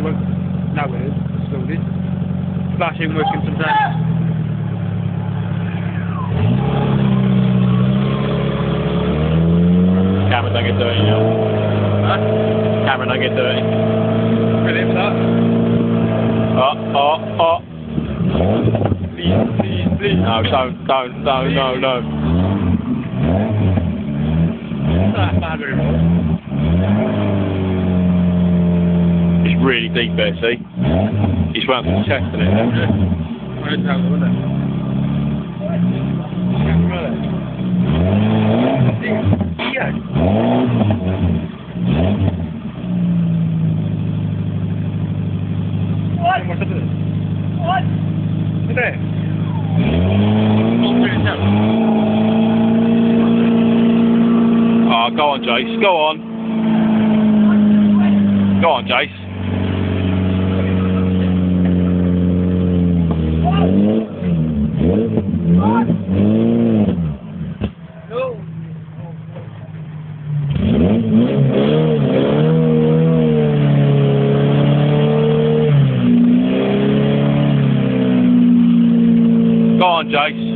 Now it is. Slowly. Flashing working sometimes. Camera don't get dirty now. Huh? Camera don't get dirty. Brilliant, that. Oh. Please. No, don't, no. That's bad anymore. It's really deep there, see? He's run some tests in it there. I didn't have one, yeah. What? What's up with this? What? Look at it. Oh, go on, Jace. Go on. Go on, Jace. Go on, Jace.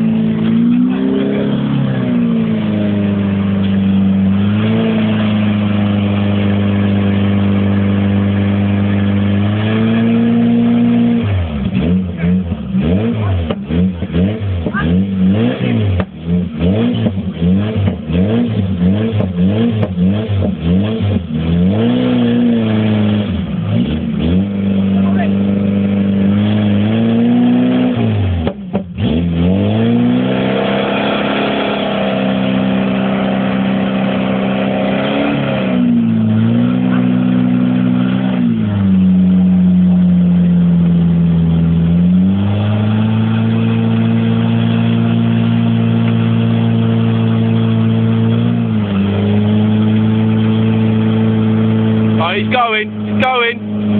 Oh, he's going.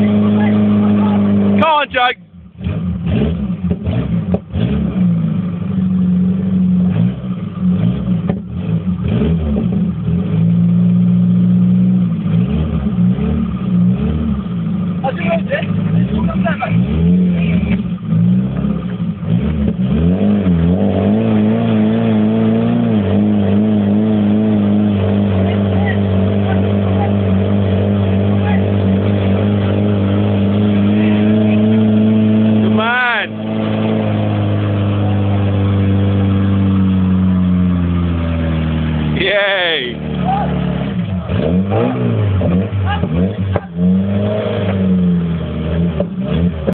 Come on, Jake. I'll do it, Yay!